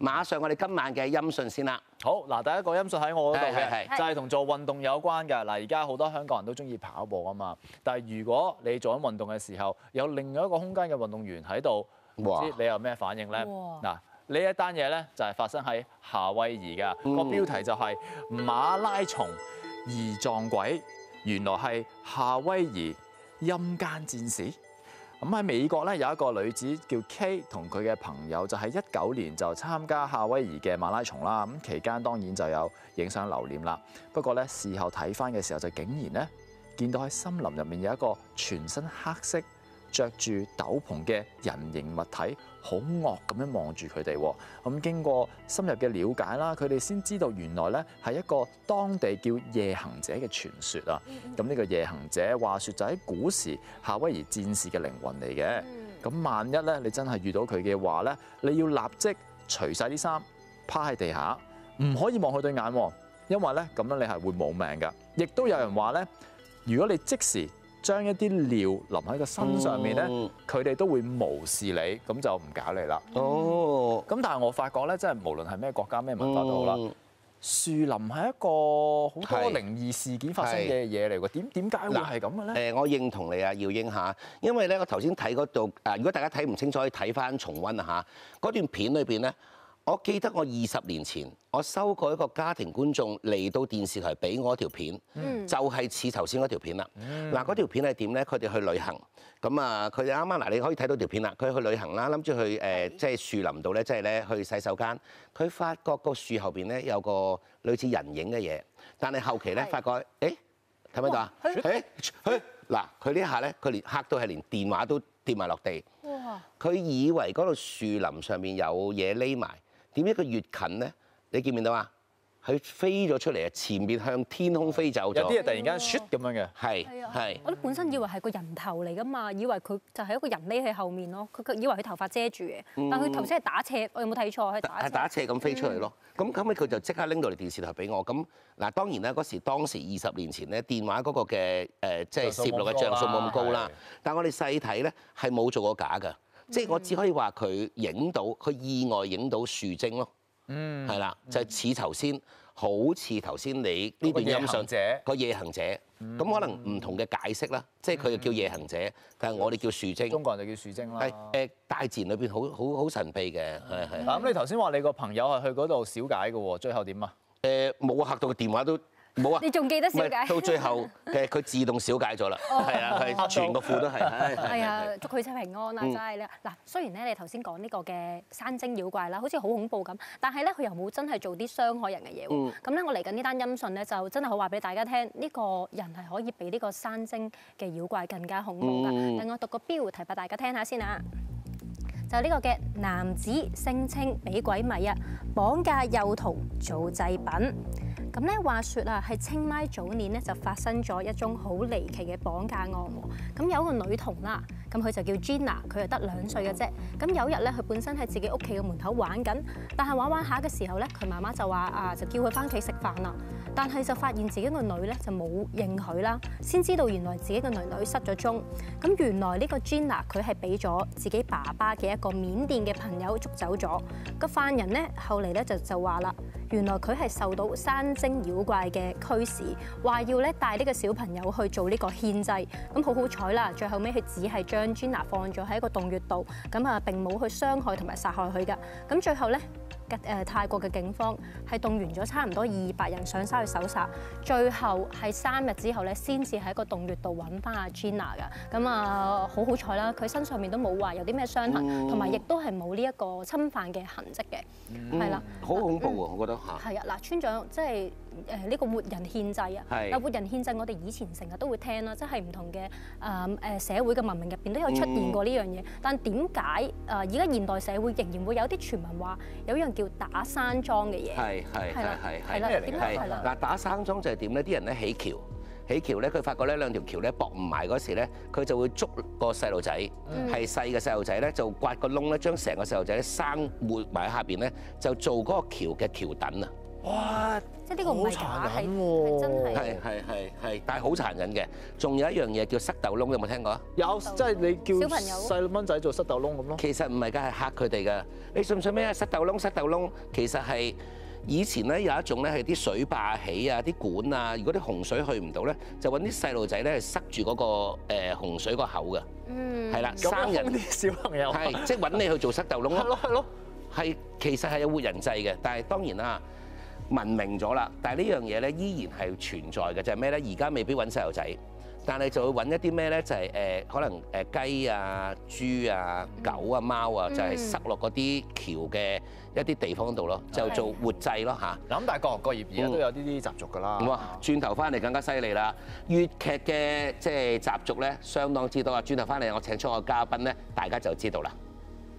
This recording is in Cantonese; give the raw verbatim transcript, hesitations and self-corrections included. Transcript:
馬上我哋今晚嘅音訊先啦。 好嗱，第一個音訊喺我嗰度係係嘅， 係就係同做運動有關嘅。嗱，而家好多香港人都中意跑步啊嘛，但係如果你做緊運動嘅時候，有另外一個空間嘅運動員喺度，唔哇知你有咩反應咧？ 哇嗱，呢一單嘢咧就係發生喺夏威夷嘅， 嗯個標題就係馬拉松易撞鬼，原來係夏威夷陰間戰士。咁喺美國咧有一個女子叫 K， 同佢嘅朋友就喺一九年就參加夏威夷嘅馬拉松啦。咁期間當然就有影相留念啦。不過咧事後睇翻嘅時候就竟然咧見到喺森林入面有一個全身黑色、着住斗篷嘅人形物體，好惡咁樣望住佢哋。咁經過深入嘅了解啦，佢哋先知道原來咧係一個當地叫夜行者嘅傳說啊。咁呢個夜行者話說就喺古時夏威夷戰士嘅靈魂嚟嘅。咁萬一咧你真係遇到佢嘅話咧，你要立即除晒啲衫，趴喺地下，唔可以望佢對眼，因為咧咁樣你係會冇命㗎。亦都有人話咧，如果你即時將一啲尿淋喺個身上面咧，佢哋、嗯、都會無視你，咁就唔搞你啦。 哦， 咁但係我發覺咧，即係無論係咩國家、咩文化都好啦，嗯、樹林係一個好多靈異事件發生嘅嘢嚟喎。點點解會係咁嘅咧？ 誒，我認同你啊，耀英嚇，因為咧我頭先睇嗰度誒，如果大家睇唔清楚，可以睇翻重溫啊嚇。嗰段片裏邊咧，我記得我二十年前我收過一個家庭觀眾嚟到電視台俾我一條片，嗯、就係似頭先嗰條片啦。嗱、嗯，嗰條片係點咧？佢哋去旅行，咁啊，佢哋啱啱嗱，你可以睇到條片啦。佢去旅行啦，諗住去誒，即係樹林度咧，即係咧去洗手間。佢發覺個樹後邊咧有個類似人影嘅嘢，但係後期咧發覺，誒睇唔睇到啊？誒，佢嗱，佢呢一下咧，佢連嚇到係連電話都跌埋落地。佢以為嗰度樹林上面有嘢匿埋。點解佢越近咧？你見唔見到啊？佢飛咗出嚟啊！前面向天空飛走咗。 有啲嘢突然間 shoot 咁樣嘅。 係係。 我哋本身以為係個人頭嚟噶嘛，以為佢就係一個人匿喺後面咯。佢以為佢頭髮遮住嘅，但佢頭先係打斜，我有冇睇錯？係打斜。係打斜咁飛出嚟咯。咁後尾佢就即刻拎到嚟電視台俾我。咁嗱，當然啦，嗰時當時二十年前咧，電話嗰個嘅誒，即係攝錄嘅像素冇咁高啦。但係我哋細睇咧，係冇做過假㗎。即係我只可以話佢影到，佢意外影到樹精咯，嗯，係啦，就係似頭先，好似頭先你呢段音訊個夜行者，咁可能唔同嘅解釋啦，即係佢叫夜行者，但係我哋叫樹精， 中國人就叫樹精啦。 係誒，大自然裏邊好好好神秘嘅，係係。 嗱咁你頭先話你個朋友係去嗰度小解嘅喎，最後點啊？ 誒冇嚇到個電話都。冇啊！ 你仲記得小解？ 到最後嘅佢自動小解咗啦，係啊，係全個褲都係。 係啊，祝佢出平安啦，真係咧。嗱，雖然咧你頭先講呢個嘅山精妖怪啦，好似好恐怖咁，但係咧佢又冇真係做啲傷害人嘅嘢喎。咁咧我嚟緊呢單音訊咧就真係好話俾大家聽，呢個人係可以比呢個山精嘅妖怪更加恐怖㗎。等我讀個標題俾大家聽下先啊！就呢個嘅男子聲稱俾鬼迷啊，綁架幼童做祭品。咁咧話説啊，係清邁早年咧就發生咗一宗好離奇嘅綁架案喎。咁有一個女童啦，咁佢就叫 Gina，佢係得兩歲嘅啫。咁有日咧，佢本身喺自己屋企嘅門口玩緊，但係玩玩下嘅時候咧，佢媽媽就話啊，就叫佢翻屋企食飯啦。但係就發現自己個女咧就冇應佢啦，先知道原來自己個女女失咗蹤。咁原來呢個 Gina 佢係俾咗自己爸爸嘅一個緬甸嘅朋友捉走咗。個犯人咧後嚟咧就就話啦，原來佢係受到山精妖怪嘅驅使，話要咧帶呢個小朋友去做呢個獻祭。咁好好彩啦，最後尾佢只係將 Gina 放咗喺一個洞穴度，咁啊並冇去傷害同埋殺害佢㗎。咁最後咧。誒泰國嘅警方係動員咗差唔多二百人上山去搜查，最後係三日之後咧，先至喺個洞穴度揾翻阿 Gina 㗎。咁啊，好好彩啦，佢身上面都冇話有啲咩傷痕，同埋亦都係冇呢一個侵犯嘅痕跡嘅，係啦。好恐怖喎，我覺得嚇。係啊，嗱，村長即係誒呢個活人獻祭啊。嗱，活人獻祭，我哋以前成日都會聽啦，即係唔同嘅誒誒社會嘅文明入邊都有出現過呢樣嘢。但點解誒而家現代社會仍然會有啲傳聞話有一樣叫打生樁嘅嘢？係係係係係啦，點解係啦？嗱，打生樁就係點咧？啲人咧起橋，起橋咧，佢發覺咧兩條橋咧駁唔埋嗰時咧，佢就會捉個細路仔，係細嘅細路仔咧，就刮個窿咧，將成個細路仔咧生活埋喺下邊咧，就做嗰個橋嘅橋墩啊。 哇！ 即係呢個唔係假， 好殘係忍喎係真係。 係係係係，但係好殘忍嘅。仲有一樣嘢叫塞豆窿，有冇聽過啊？ 有，即係你叫小朋友細蚊仔做塞豆窿咁咯。 其實唔係㗎，係嚇佢哋㗎。你信唔信咩啊？塞豆窿，塞豆窿，其實係以前咧有一種咧係啲水壩起啊，啲管啊，如果啲洪水去唔到咧，就揾啲細路仔咧係塞住嗰個誒洪水個口㗎。 嗯。 係啦， 咁生人樣啲小朋友係即係揾你去做塞豆窿咯。 係咯係咯。 係其實係有活人祭嘅，但係當然啦，文明咗啦，但係呢樣嘢咧依然係存在嘅，就係咩咧？而家未必揾細路仔，但係就會揾一啲咩咧？就係、是、誒可能誒雞啊、豬啊、狗啊、貓啊，就係、是、塞落嗰啲橋嘅一啲地方度咯，就做活祭咯嚇。 嗱咁但係各行各業而家都有呢啲習俗㗎啦。 哇！轉頭翻嚟更加犀利啦，粵劇嘅即係習俗咧相當之多啊！轉頭翻嚟我請出個嘉賓咧，大家就知道啦。